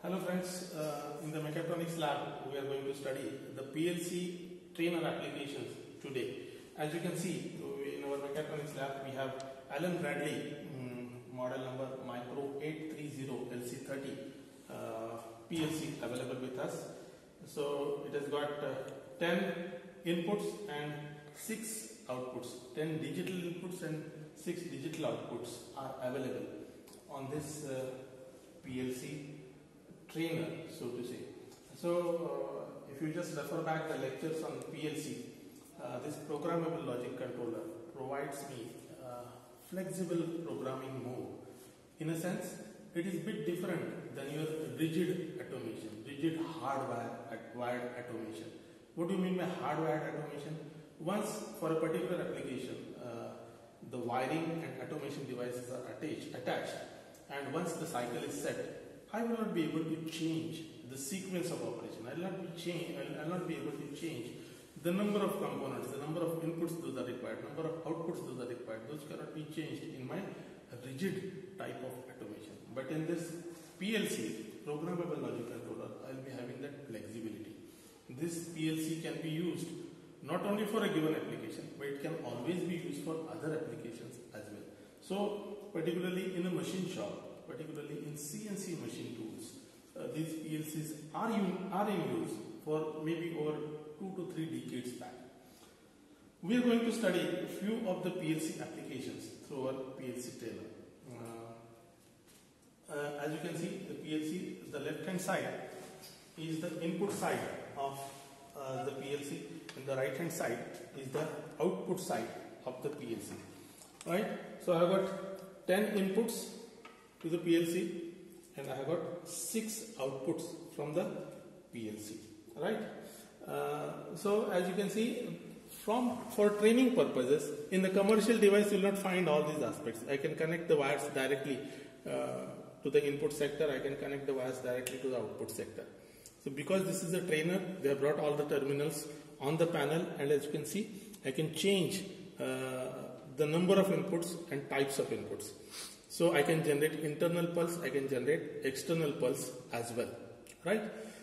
Hello friends, in the mechatronics lab we are going to study the PLC trainer applications today. As you can see in our mechatronics lab we have Allen Bradley model number Micro 830 LC30 PLC available with us. So it has got 10 inputs and 6 outputs. 10 digital inputs and 6 digital outputs are available on this PLC trainer, so to say. So if you just refer back the lectures on PLC, this programmable logic controller provides me flexible programming mode. In a sense, it is a bit different than your rigid automation, rigid hardwired automation. What do you mean by hardwired automation? Once for a particular application, the wiring and automation devices are attached, and once the cycle is set, I will not be able to change the sequence of operation. I will not be able to change the number of components, the number of inputs those are required, number of outputs those are required. Those cannot be changed in my rigid type of automation. But in this PLC, programmable logic controller, I will be having that flexibility. This PLC can be used not only for a given application, but it can always be used for other applications as well. So, particularly in a machine shop, particularly in CNC machine tools, these PLCs are in use for maybe over 2 to 3 decades back. We are going to study a few of the PLC applications through our PLC trainer. As you can see, the PLC, the left hand side is the input side of the PLC, and the right hand side is the output side of the PLC. Right? So I have got 10 inputs to the PLC and I have got 6 outputs from the PLC. Right? So as you can see, for training purposes, in the commercial device you will not find all these aspects. I can connect the wires directly to the input sector, I can connect the wires directly to the output sector. So because this is a trainer, they have brought all the terminals on the panel, and as you can see, I can change the number of inputs and types of inputs. So I can generate internal pulse, I can generate external pulse as well, right?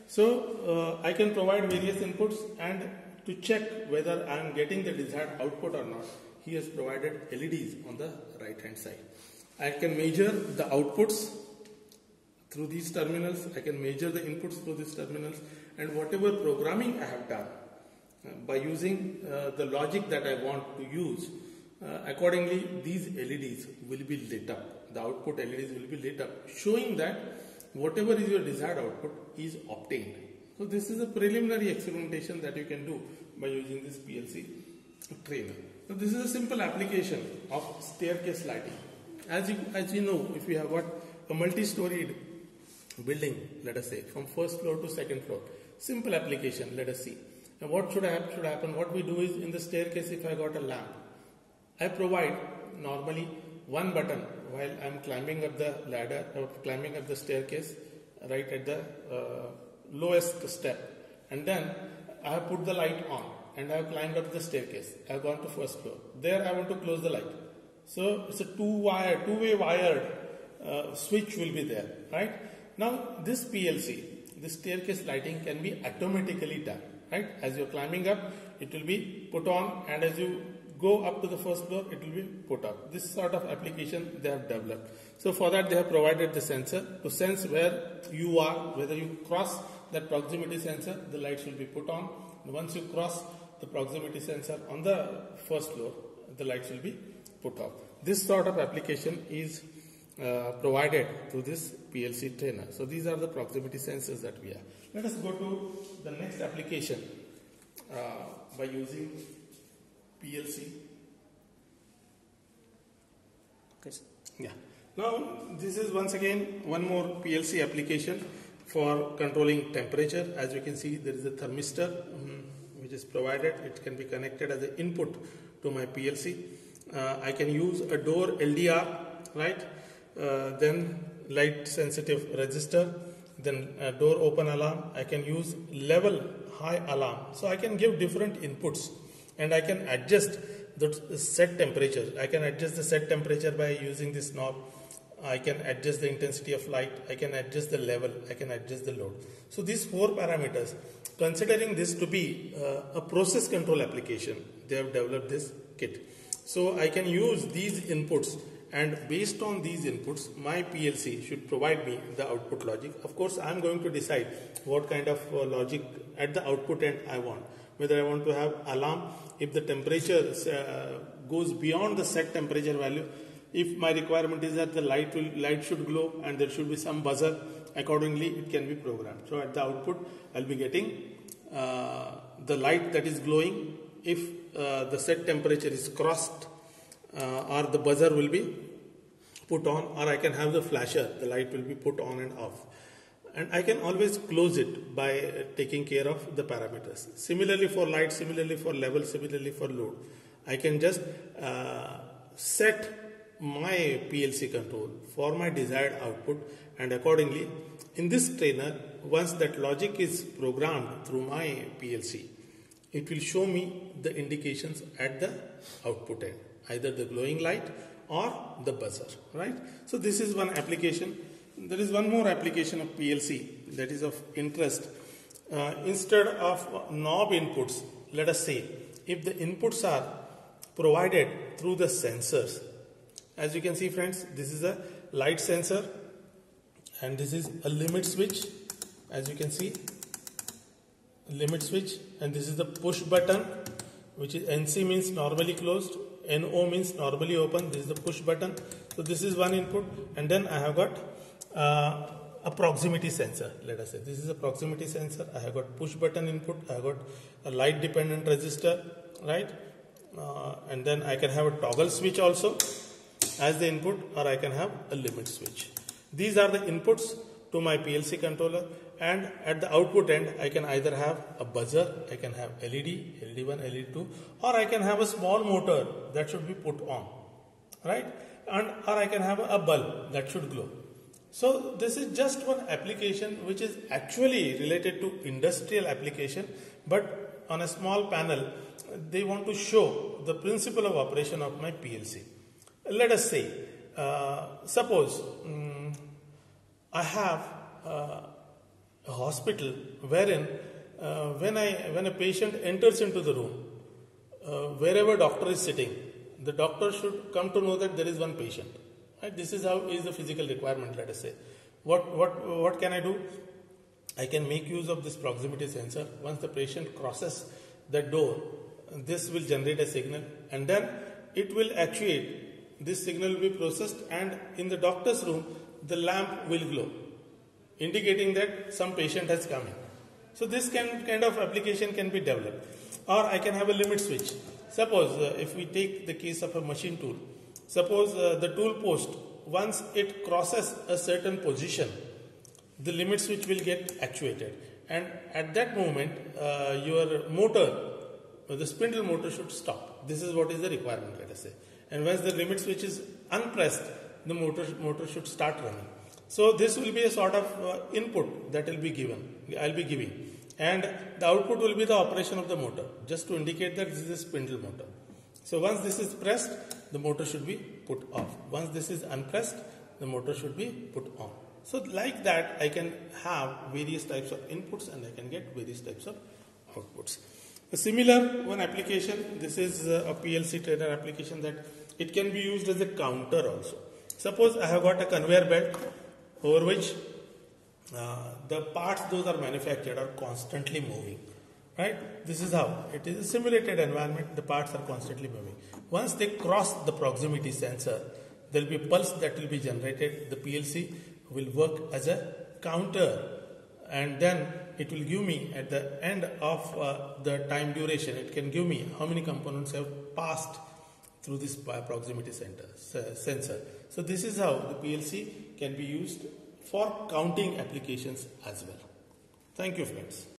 So I can provide various inputs, and to check whether I am getting the desired output or not, he has provided LEDs on the right hand side. I can measure the outputs through these terminals, I can measure the inputs through these terminals, and whatever programming I have done by using the logic that I want to use, accordingly these LEDs will be lit up. The output LEDs will be lit up, showing that whatever is your desired output is obtained. So this is a preliminary experimentation that you can do by using this PLC trainer. So this is a simple application of staircase lighting. As you know, if you have got a multi-storied building, let us say, from first floor to second floor, simple application, let us see. Now what should happen? What we do is, in the staircase, if I got a lamp, I provide normally one button while I am climbing up the ladder or climbing up the staircase, right at the lowest step, and then I have put the light on and I have climbed up the staircase. I have gone to first floor. There I want to close the light. So it's a two-way wired switch will be there, right? Now this PLC, this staircase lighting can be automatically done, right? As you are climbing up, it will be put on, and as you go up to the first floor, it will be put up. This sort of application they have developed. So for that they have provided the sensor to sense where you are. Whether you cross that proximity sensor, the lights will be put on. And once you cross the proximity sensor on the first floor, the lights will be put off. This sort of application is provided through this PLC trainer. So these are the proximity sensors that we have. Let us go to the next application by using PLC. Okay. Yeah. Now this is once again one more PLC application for controlling temperature. As you can see, there is a thermistor which is provided. It can be connected as an input to my PLC. I can use a door LDR, right? Then light sensitive resistor, then door open alarm. I can use level high alarm. So I can give different inputs, and I can adjust the set temperature. I can adjust the set temperature by using this knob. I can adjust the intensity of light, I can adjust the level, I can adjust the load. So these 4 parameters, considering this to be a process control application, they have developed this kit. So I can use these inputs, and based on these inputs, my PLC should provide me the output logic. Of course, I am going to decide what kind of logic at the output end I want. Whether I want to have alarm if the temperature goes beyond the set temperature value. If my requirement is that the light should glow and there should be some buzzer, accordingly it can be programmed. So at the output, I'll be getting the light that is glowing if the set temperature is crossed, or the buzzer will be put on, or I can have the flasher, the light will be put on and off. And I can always close it by taking care of the parameters. Similarly for light, similarly for level, similarly for load. I can just set my PLC control for my desired output, and accordingly in this trainer, once that logic is programmed through my PLC, it will show me the indications at the output end, either the glowing light or the buzzer, right? So this is one application. There is one more application of PLC that is of interest. Instead of knob inputs, let us say, if the inputs are provided through the sensors. As you can see, friends, this is a light sensor and this is a limit switch. As you can see, limit switch, and this is the push button, which is NC means normally closed, NO means normally open. This is the push button. So this is one input, and then I have got a proximity sensor. Let us say this is a proximity sensor. I have got push button input. I have got a light dependent resistor, right? And then I can have a toggle switch also as the input, or I can have a limit switch. These are the inputs to my PLC controller, and at the output end I can either have a buzzer, I can have LED, LED1, LED2, or I can have a small motor that should be put on, right? Or I can have a bulb that should glow. So this is just one application which is actually related to industrial application, but on a small panel they want to show the principle of operation of my PLC. Let us say, suppose I have a hospital wherein when a patient enters into the room, wherever doctor is sitting, the doctor should come to know that there is one patient. Right? This is how is the physical requirement, let us say. What can I do? I can make use of this proximity sensor. Once the patient crosses the door, this will generate a signal, and then it will actuate. This signal will be processed, and in the doctor's room, the lamp will glow, indicating that some patient has come in. So this kind of application can be developed. Or I can have a limit switch. Suppose if we take the case of a machine tool, suppose the tool post, once it crosses a certain position, the limit switch will get actuated, and at that moment your motor, the spindle motor, should stop. This is what is the requirement, let us say. And once the limit switch is unpressed, the motor should start running. So this will be a sort of input that will be given. I'll be giving, and the output will be the operation of the motor, just to indicate that this is a spindle motor. So once this is pressed, the motor should be put off. Once this is unpressed, the motor should be put on. So like that, I can have various types of inputs and I can get various types of outputs. A similar one application, this is a PLC trainer application, that it can be used as a counter also. Suppose I have got a conveyor belt over which the parts those are manufactured are constantly moving, right? This is how it is a simulated environment. The parts are constantly moving. Once they cross the proximity sensor, there will be a pulse that will be generated. The PLC will work as a counter, and then it will give me at the end of the time duration, it can give me how many components have passed through this proximity sensor. So this is how the PLC can be used for counting applications as well. Thank you, friends.